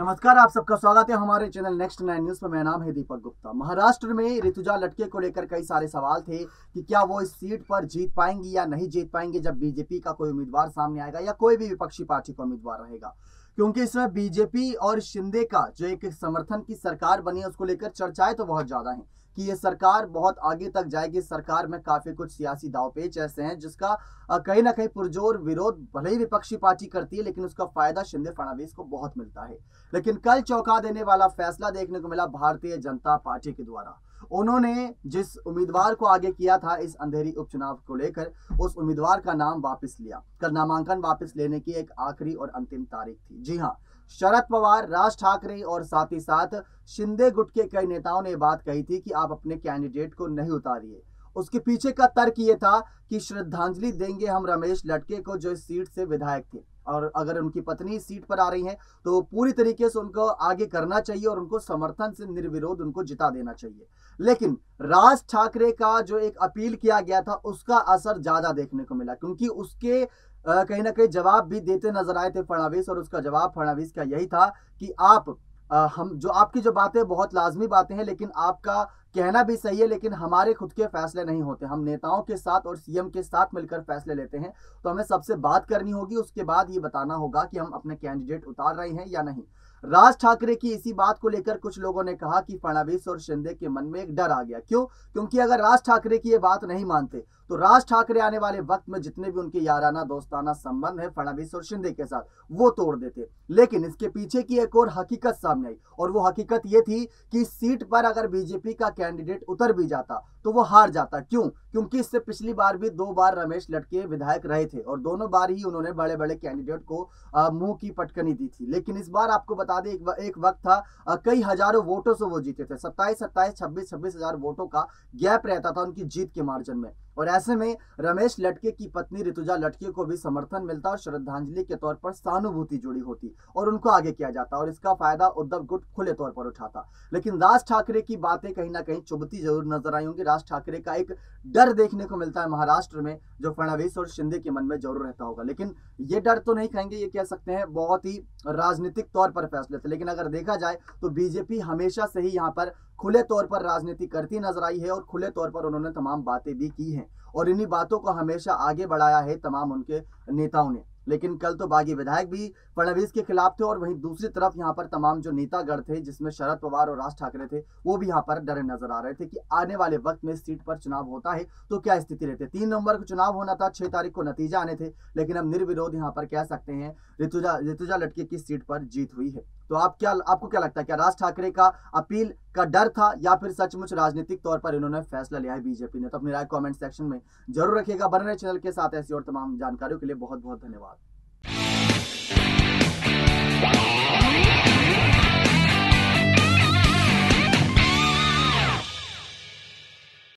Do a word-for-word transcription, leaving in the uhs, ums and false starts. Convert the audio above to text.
नमस्कार, आप सबका स्वागत है हमारे चैनल नेक्स्ट नाइन न्यूज पर। मेरा नाम है दीपक गुप्ता। महाराष्ट्र में ऋतुजा लटके को लेकर कई सारे सवाल थे कि क्या वो इस सीट पर जीत पाएंगी या नहीं जीत पाएंगे जब बीजेपी का कोई उम्मीदवार सामने आएगा या कोई भी विपक्षी पार्टी का उम्मीदवार रहेगा, क्योंकि इसमें बीजेपी और शिंदे का जो एक समर्थन की सरकार बनी है उसको लेकर चर्चाएं तो बहुत ज्यादा हैं कि ये सरकार बहुत आगे तक जाएगी। सरकार में काफी कुछ सियासी दांवपेच ऐसे हैं जिसका कहीं ना कहीं पुरजोर विरोध भले ही विपक्षी पार्टी करती है, लेकिन उसका फायदा शिंदे फडणवीस को बहुत मिलता है। लेकिन कल चौंका देने वाला फैसला देखने को मिला भारतीय जनता पार्टी के द्वारा। उन्होंने जिस उम्मीदवार को आगे किया था इस अंधेरी उपचुनाव को लेकर, उस उम्मीदवार का नाम वापस लिया। कल नामांकन वापस लेने की एक आखिरी और अंतिम तारीख थी। जी हाँ, शरद पवार, राज ठाकरे और साथ ही साथ शिंदे गुट के कई नेताओं ने बात कही थी कि आप अपने कैंडिडेट को नहीं उतारिए। उसके पीछे का तर्क ये था कि श्रद्धांजलि देंगे हम रमेश लटके को, जो इस सीट से विधायक थे, और अगर उनकी पत्नी इस सीट पर आ रही हैं तो पूरी तरीके से उनको आगे करना चाहिए और उनको समर्थन से निर्विरोध उनको जिता देना चाहिए। लेकिन राज ठाकरे का जो एक अपील किया गया था उसका असर ज्यादा देखने को मिला, क्योंकि उसके आ, कहीं ना कहीं जवाब भी देते नजर आए थे फडणवीस, और उसका जवाब फडणवीस का यही था कि आप आ, हम जो आपकी जो बातें बहुत लाजमी बातें हैं, लेकिन आपका कहना भी सही है, लेकिन हमारे खुद के फैसले नहीं होते। हम नेताओं के साथ और सीएम के साथ मिलकर फैसले लेते हैं, तो हमें सबसे बात करनी होगी, उसके बाद ये बताना होगा कि हम अपने कैंडिडेट उतार रहे हैं या नहीं। राज ठाकरे की इसी बात को लेकर कुछ लोगों ने कहा कि फडणवीस और शिंदे के मन में एक डर आ गया। क्यों? क्योंकि अगर राज ठाकरे की ये बात नहीं मानते तो राज ठाकरे आने वाले वक्त में जितने भी उनके याराना दोस्ताना संबंध है फडणवीस और शिंदे के साथ वो तोड़ देते। लेकिन इसके पीछे की एक और हकीकत सामने आई, और वो हकीकत ये थी कि सीट पर अगर बीजेपी का कैंडिडेट उतर भी जाता तो वो हार जाता। क्यों? क्योंकि इससे पिछली बार भी दो बार रमेश लटके विधायक रहे थे और दोनों बार ही उन्होंने बड़े बड़े कैंडिडेट को मुंह की पटकनी दी थी। लेकिन इस बार आपको बता दें, एक, एक वक्त था आ, कई हजारों वोटों से वो जीते थे। सत्ताईस सत्ताईस छब्बीस छब्बीस हजार वोटों का गैप रहता था उनकी जीत के मार्जिन में, और ऐसे में रमेश लटके की पत्नी ऋतुजा लटके को भी समर्थन मिलता और श्रद्धांजलि के तौर पर सहानुभूति जुड़ी होती और उनको आगे किया जाता, और इसका फायदा उद्धव गुट खुले तौर पर उठाता। लेकिन राज ठाकरे की बातें कहीं ना कहीं चुभती जरूर नजर आई होंगी। राज ठाकरे का एक डर देखने को मिलता है महाराष्ट्र में, जो फडणवीस और शिंदे के मन में जरूर रहता होगा। लेकिन ये डर तो नहीं कहेंगे, ये कह सकते हैं बहुत ही राजनीतिक तौर पर फैसले थे। लेकिन अगर देखा जाए तो बीजेपी हमेशा से ही यहाँ पर खुले तौर पर राजनीति करती नजर आई है और खुले तौर पर उन्होंने तमाम बातें भी की हैं, और इन्हीं बातों को हमेशा आगे बढ़ाया है तमाम उनके नेताओं ने। लेकिन कल तो बागी विधायक भी फडणवीस के खिलाफ थे, और वहीं दूसरी तरफ यहाँ पर तमाम जो नेतागण थे जिसमें शरद पवार और राज ठाकरे थे वो भी यहाँ पर डरे नजर आ रहे थे कि आने वाले वक्त में सीट पर चुनाव होता है तो क्या स्थिति रहती है। तीन नवंबर को चुनाव होना था, छह तारीख को नतीजा आने थे, लेकिन अब निर्विरोध यहाँ पर कह सकते हैं ऋतुजा ऋतुजा लटके की सीट पर जीत हुई है। तो आप क्या आपको क्या लगता है, क्या राज ठाकरे का अपील का डर था या फिर सचमुच राजनीतिक तौर पर इन्होंने फैसला लिया है बीजेपी ने? तो अपनी राय कमेंट सेक्शन में जरूर रखिएगा। बने रहे चैनल के साथ ऐसी और तमाम जानकारियों के लिए बहुत बहुत धन्यवाद।